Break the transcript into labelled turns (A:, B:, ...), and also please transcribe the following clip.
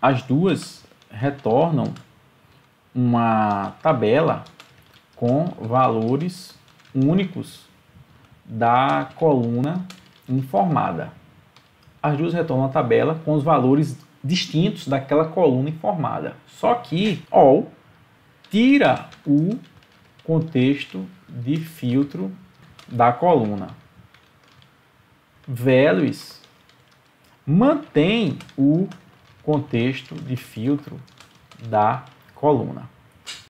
A: as duas retornam uma tabela com valores únicos da coluna informada. As duas retornam uma tabela com os valores distintos daquela coluna informada. Só que all tira o contexto de filtro da coluna. Values mantém o contexto de filtro da coluna.